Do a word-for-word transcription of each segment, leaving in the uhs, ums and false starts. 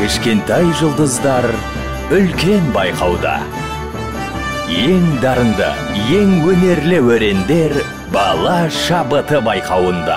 Кішкентай жұлдыздар үлкен байқауда. Ең дарынды, ең өнерлі өрендер бала шабыты байқауында.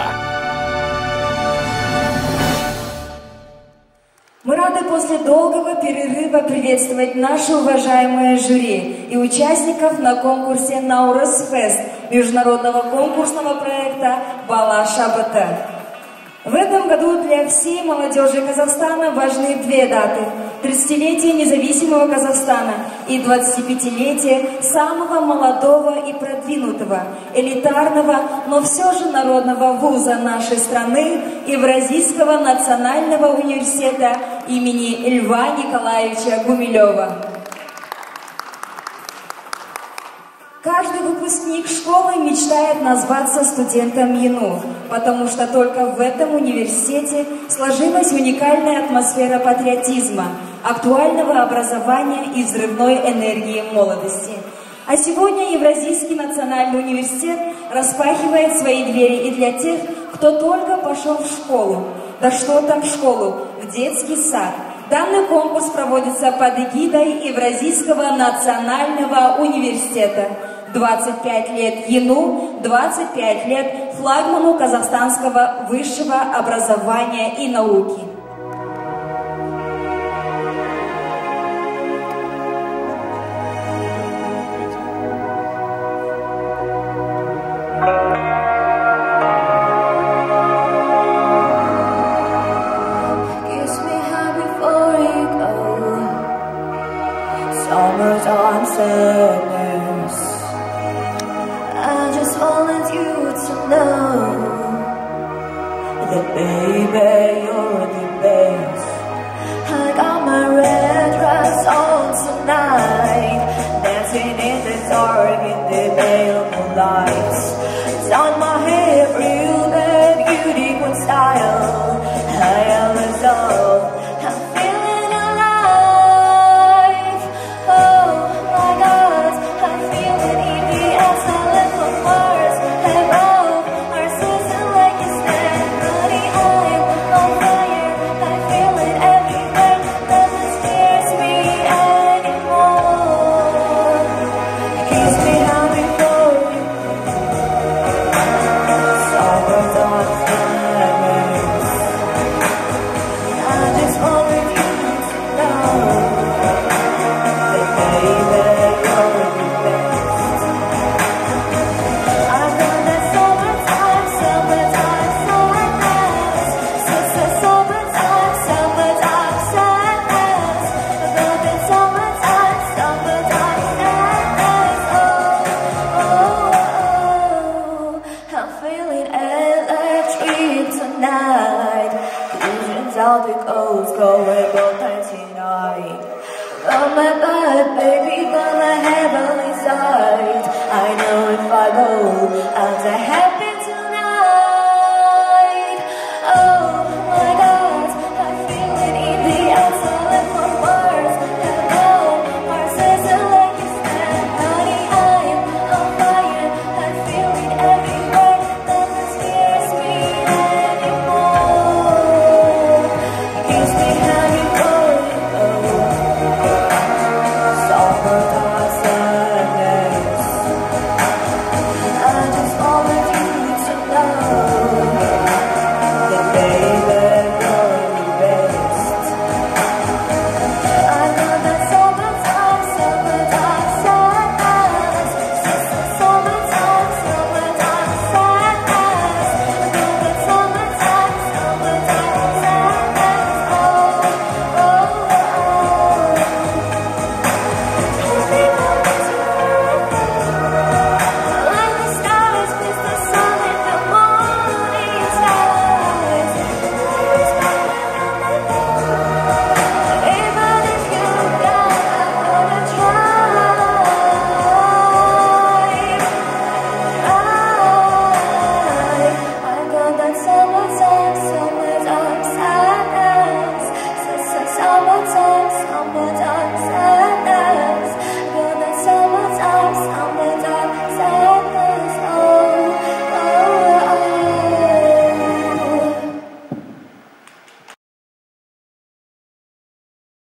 Мы рады после долгого перерыва приветствовать наше уважаемое жюри и участников на конкурсе Наурыз Фест международного конкурсного проекта «Бала шабыты». В этом году для всей молодежи Казахстана важны две даты – тридцатилетие независимого Казахстана и двадцатипятилетие самого молодого и продвинутого, элитарного, но все же народного вуза нашей страны – Евразийского национального университета имени Льва Николаевича Гумилева. Каждый выпускник школы мечтает назваться студентом ЕНУ, потому что только в этом университете сложилась уникальная атмосфера патриотизма, актуального образования и взрывной энергии молодости. А сегодня Евразийский национальный университет распахивает свои двери и для тех, кто только пошел в школу. Да что там в школу, в детский сад. Данный конкурс проводится под эгидой Евразийского национального университета. двадцать пять лет ЕНУ, двадцать пять лет флагману казахстанского высшего образования и науки. Summer's on sadness. I just wanted you to know that baby you're the best. I got my red dress on tonight, dancing in the dark in the pale moonlight. It's on my head, real bad beauty with style. I am a soul. I'm feeling alive. Oh my God, I feel it in the air. I live for Mars and Rome. Our season like it's dead. Bloody eye on fire. I feel it everywhere. Nothing scares me anymore. It keeps me happy for you. Summer's on fire. I just wanted you to know that baby you're the best. I've done that summertime, summertime sadness. Since the summertime, summertime sadness. I've done that summertime, summertime sadness. Oh, oh, oh, I'm feeling electric tonight. Visions out the coast, going both nights tonight. Oh my God, baby, gonna have a inside. I know if I go, I'm the happy.